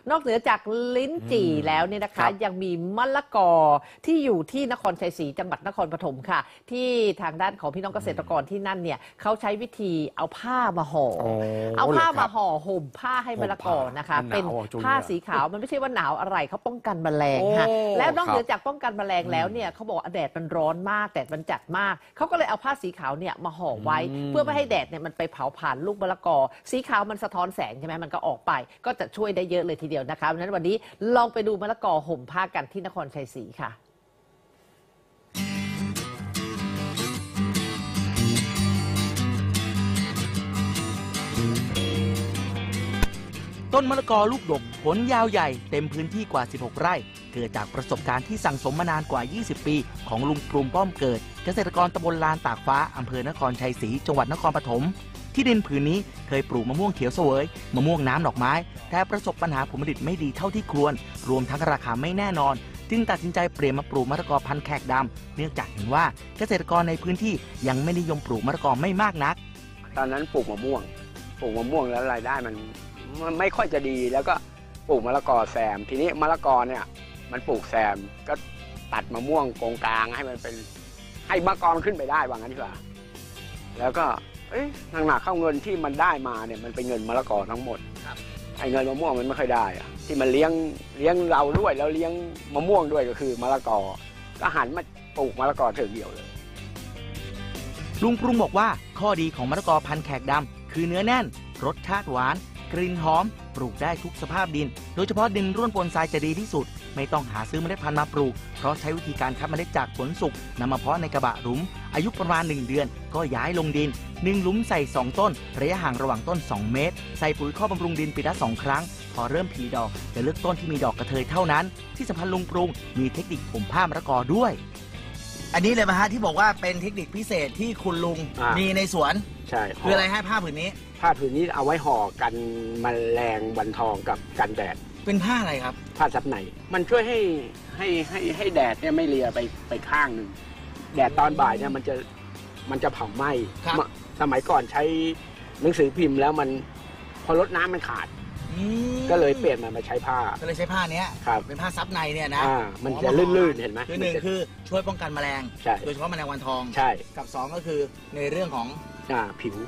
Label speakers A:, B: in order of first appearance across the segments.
A: นอกเหนือจากลิ้นจี่แล้วเนี่ยนะคะยังมีมะละกอที่อยู่ที่นครชัยศรีจังหวัดนครปฐมค่ะที่ทางด้านของพี่น้องเกษตรกรที่นั่นเนี่ยเขาใช้วิธีเอาผ้ามาห่อเอาผ้ามาห่อห่มผ้าให้มะละกอนะคะเป็นผ้าสีขาวมันไม่ใช่ว่าหนาวอะไรเขาป้องกันแมลงค่ะแล้วนอกเหนือจากป้องกันแมลงแล้วเนี่ยเขาบอกแดดมันร้อนมากแดดมันจัดมากเขาก็เลยเอาผ้าสีขาวเนี่ยมาห่อไว้เพื่อไม่ให้แดดเนี่ยมันไปเผาผ่านลูกมะละกอสีขาวมันสะท้อนแสงใช่ไหมมันก็ออกไปก็จะช่วยได้เยอะเลยทีเดียวนะคะเพราะฉะนั้นวันนี้ลองไปดูมะละกอห่มผ้ากันที่นครชัยศรีค่ะ
B: ต้นมะละกอลูกดกผลยาวใหญ่เต็มพื้นที่กว่า16ไร่เกิดจากประสบการณ์ที่สั่งสมมานานกว่า20ปีของลุงปรุงป้อมเกิดเกษตรกรตำบลลานตากฟ้าอำเภอนครชัยศรีจังหวัดนครปฐมที่ดินผืนนี้เคยปลูกมะม่วงเขียวเสวยมะม่วงน้ำดอกไม้แต่ประสบปัญหาผลผลิตไม่ดีเท่าที่ควรรวมทั้งราคาไม่แน่นอนจึงตัดสินใจเปลี่ยนมาปลูกมะละกอพันธุ์แขกดำเนื่องจากเห็นว่าเกษตรกรในพื้นที่ยังไม่นิยมปลูกมะละกอไม่มากนัก
C: ตอนนั้นปลูกมะม่วงแล้วรายได้มันไม่ค่อยจะดีแล้วก็ปลูกมะละกอแซมทีนี้มะละกอเนี่ยมันปลูกแซมก็ตัดมะม่วงกงกลางให้มันเป็นให้มะละกอมันขึ้นไปได้ว่างั้นดีกว่าแล้วก็หนักเข้าเงินที่มันได้มาเนี่ยมันเป็นเงินมะละกอทั้งหมดไอ้เงินมะม่วงมันไม่ค่อยได้อะที่มันเลี้ยงเราด้วยแล้วเลี้ยงมะม่วงด้วยก็คือมะละกอก็หันมาปลูกมะละกอเถื่อเดียวเลย
B: ลุงปรุงบอกว่าข้อดีของมะละกอพันธุ์แขกดำคือเนื้อแน่นรสชาติหวานกลิ่นหอมปลูกได้ทุกสภาพดินโดยเฉพาะดินร่วนปนทรายจะดีที่สุดไม่ต้องหาซื้อเมล็ดพันธุ์มาปลูกเพราะใช้วิธีการคัดเมล็ดจากผลสุกนำมาเพาะในกระบะหลุมอายุประมาณ1เดือนก็ย้ายลงดิน1หลุมใส่2ต้นระยะห่างระหว่างต้น2เมตรใส่ปุ๋ยข้อบำรุงดินปีละ2ครั้งพอเริ่มผลิดอกจะเลือกต้นที่มีดอกกระเทยเท่านั้นที่สำคัญลุงปรุงมีเทคนิคห่มผ้ามะละกอด้วยอันนี้เลยมาฮะที่บอกว่าเป็นเทคนิคพิเศษที่คุณลุงมีในสวน
C: ใช่
B: คืออะไรให้ผ้าผืนนี้
C: ผ้าผืนนี้เอาไว้ห่อกันแมลงวันทองกับกันแดด
B: เป็นผ้าอะไรครับ
C: ผ้าซับในมันช่วยให้แดดเนี่ยไม่เลียไปข้างหนึ่งแดดตอนบ่ายเนี่ยมันจะเผาไหม้สมัยก่อนใช้หนังสือพิมพ์แล้วมันพอลดน้ำมันขาดก็เลยเปลี่ยนมาใช้ผ้า
B: ก็เลยใช้ผ้านี้เป็นผ้าซับในเนี่ยนะ
C: มันจะลื่นๆเห็นไหม
B: คือหนึ่งคือช่วยป้องกันแมลงโดยเฉพาะแมลงวันทอง
C: ใช่
B: กับ2ก็คือในเรื่องของ
C: ผิว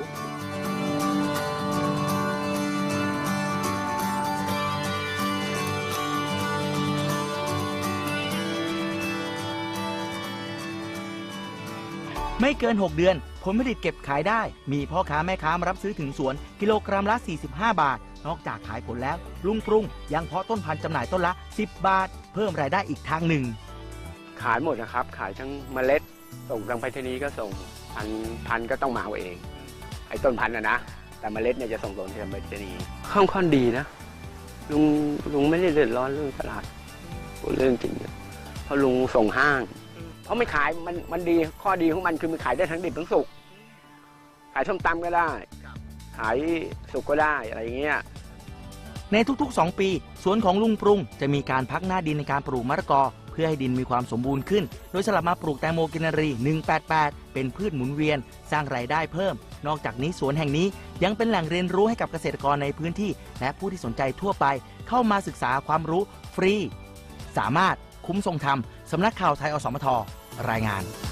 B: ไม่เกิน6เดือนผลผลิตเก็บขายได้มีพ่อค้าแม่ค้ามารับซื้อถึงสวนกิโลกรัมละ45 บาทนอกจากขายผลแล้วลุงปรุงยังเพาะต้นพันธุ์จำหน่ายต้นละ10 บาทเพิ่มรายได้อีกทางหนึ่ง
C: ขายหมดนะครับขายทั้งเมล็ดส่งทางไปรษณีย์ก็ส่งพันก็ต้องมาเอาเองไอ้ต้นพันธุ์นะแต่เมล็ดเนี่ยจะส่งทางไปรษณีย์ค่อนข้างดีนะลุงไม่ได้เดือดร้อนเรื่องตลาดเรื่องจริงเพราะลุงส่งห้างเพราะไม่ขายมันดีข้อดีของมันคือมันขายได้ทั้งดิบทั้งสุกขายส้มตำก็ได้ขายสุกก็ได้อะไรอย่างเงี้ย
B: ในทุกๆ2ปีสวนของลุงปรุงจะมีการพักหน้าดินในการปลูกมะละกอเพื่อให้ดินมีความสมบูรณ์ขึ้นโดยสลับมาปลูกแตงโมกินรี188เป็นพืชหมุนเวียนสร้างรายได้เพิ่มนอกจากนี้สวนแห่งนี้ยังเป็นแหล่งเรียนรู้ให้กับเกษตรกรในพื้นที่และผู้ที่สนใจทั่วไปเข้ามาศึกษาความรู้ฟรีสามารถคุ้มทรงธรรมสำนักข่าวไทยอสมทรายงาน